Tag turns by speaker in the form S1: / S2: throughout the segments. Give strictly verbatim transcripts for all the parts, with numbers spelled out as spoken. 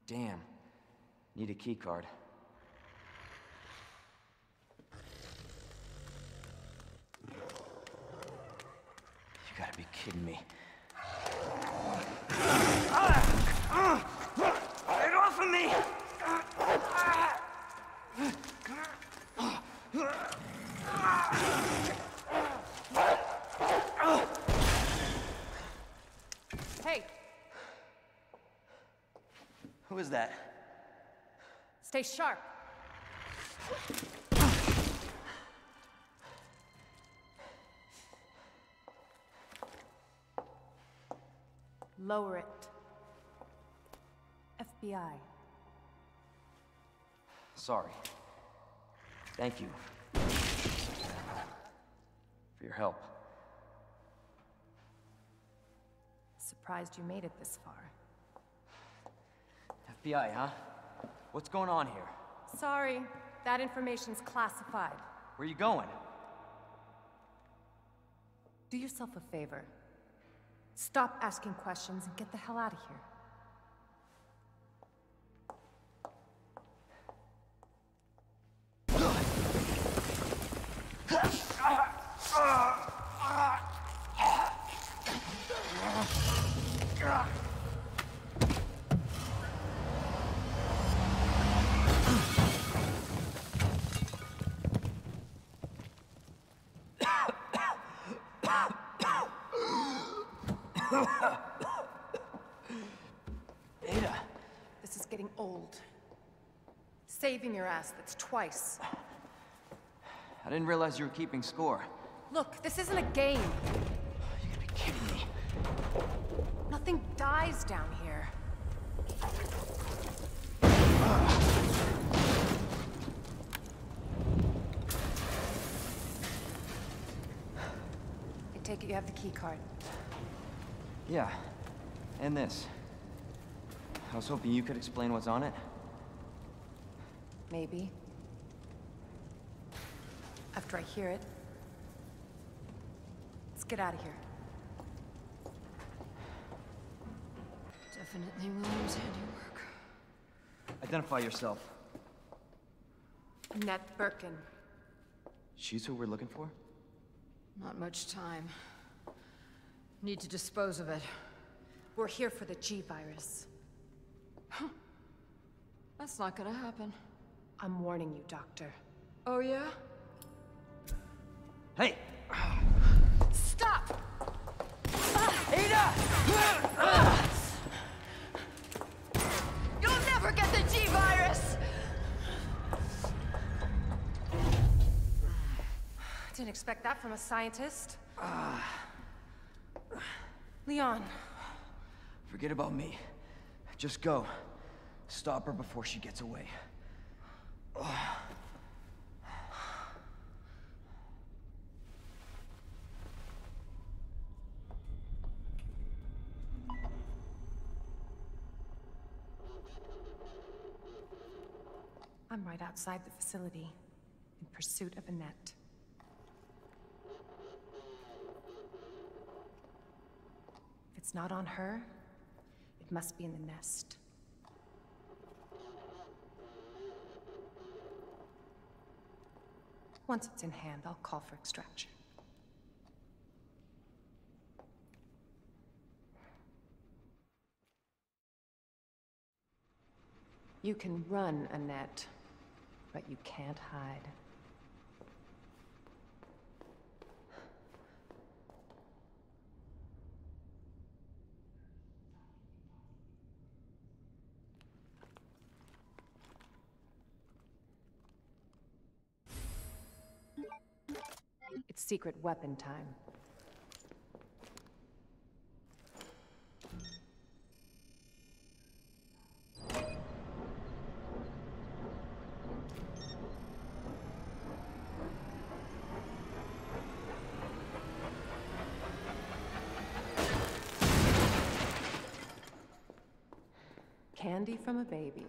S1: Damn. Need a key card. You gotta be kidding me. Get off of me!
S2: Hey!
S1: Who is that?
S2: Stay sharp. Lower it. F B I.
S1: Sorry. Thank you. For your help.
S2: Surprised you made it this far.
S1: F B I, huh? What's going on here?
S2: Sorry, that information's classified.
S1: Where are you going?
S2: Do yourself a favor. Stop asking questions and get the hell out of here.
S1: Ada!
S2: This is getting old. Saving your ass, that's twice.
S1: I didn't realize you were keeping score.
S2: Look, this isn't a game.
S1: You gotta be kidding me.
S2: Nothing dies down here. I take it you have the key card.
S1: Yeah. And this. I was hoping you could explain what's on it.
S2: Maybe. After I hear it. Let's get out of here.
S3: Definitely William's handiwork.
S1: Identify yourself.
S2: Annette Birkin.
S1: She's who we're looking for?
S3: Not much time. Need to dispose of it.
S2: We're here for the G-Virus.
S3: That's not gonna happen.
S2: I'm warning you, Doctor.
S3: Oh, yeah?
S1: Hey!
S2: Stop!
S1: Ada!
S3: You'll never get the G-Virus!
S2: Didn't expect that from a scientist. Leon.
S1: Forget about me. Just go. Stop her before she gets away.
S2: I'm right outside the facility, in pursuit of Annette. If it's not on her, it must be in the nest. Once it's in hand, I'll call for extraction. You can run, Annette, but you can't hide. It's secret weapon time. Candy from a baby.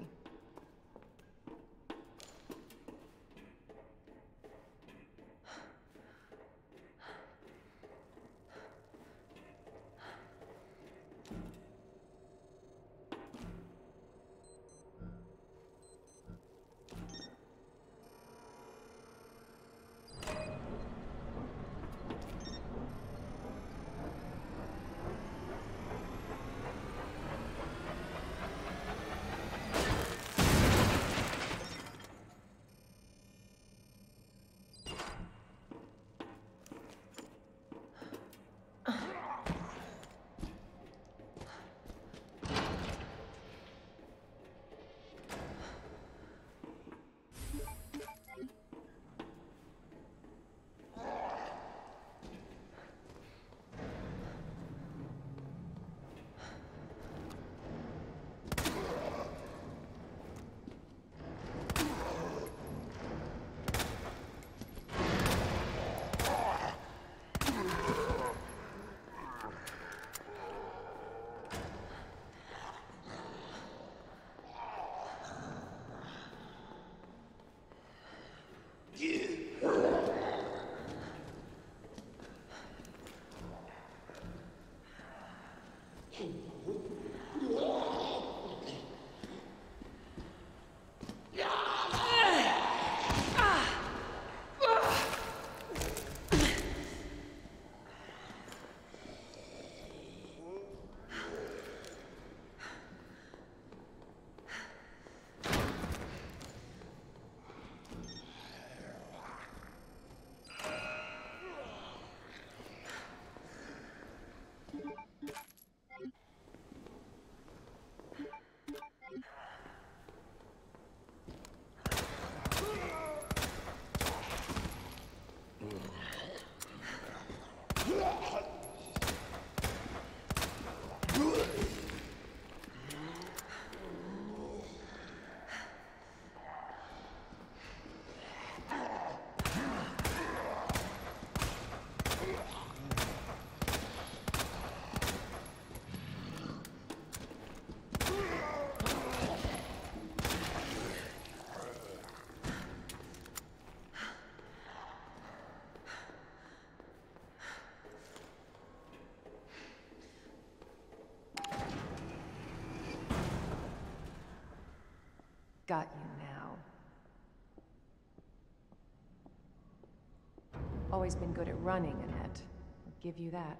S2: Got you now. Always been good at running, Annette. I'll give you that.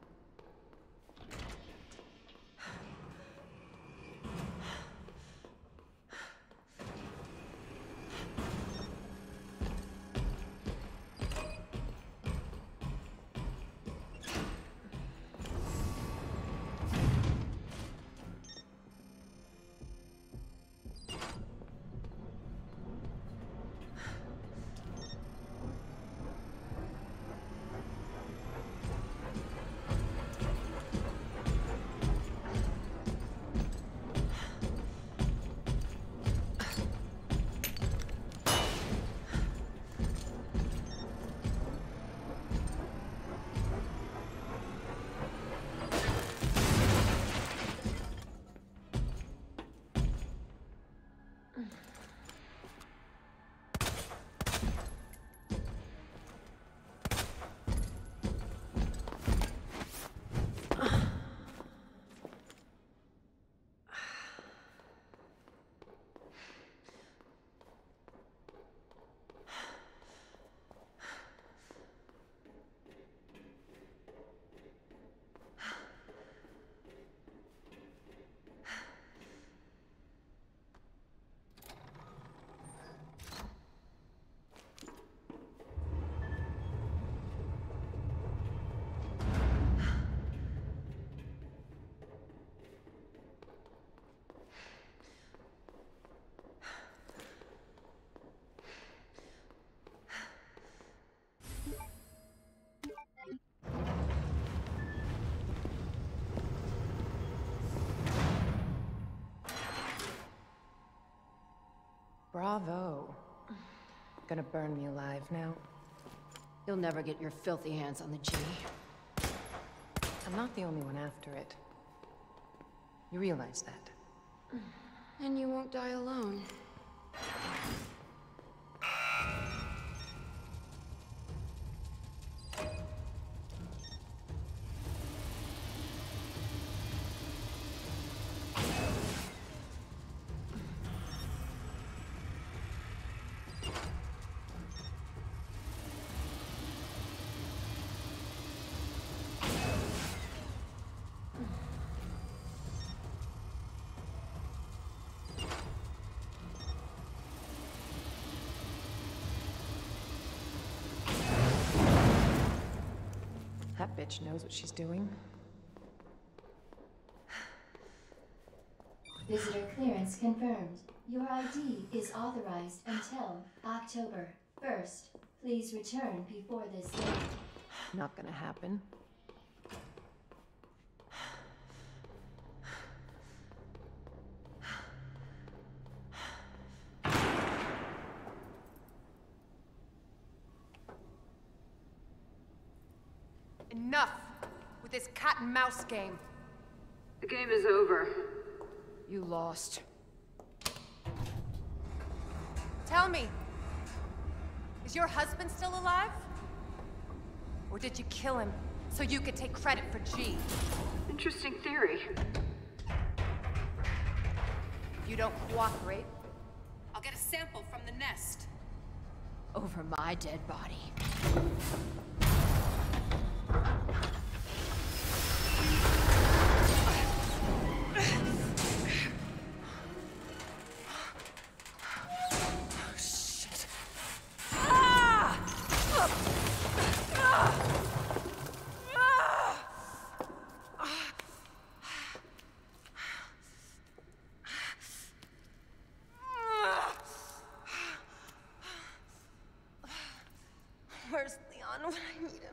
S2: Bravo. Gonna burn me alive now?
S3: You'll never get your filthy hands on the G.
S2: I'm not the only one after it. You realize that?
S3: And you won't die alone.
S2: That bitch knows what she's doing.
S4: Visitor clearance confirmed. Your I D is authorized until October first. Please return before this date.
S2: Not gonna happen.
S5: Enough with this cat and mouse game.
S3: The game is over. You lost.
S5: Tell me, is your husband still alive? Or did you kill him so you could take credit for G?
S3: Interesting theory.
S5: If you don't cooperate, I'll get a sample from the nest.
S3: Over my dead body.
S5: Where's Leon when I need him?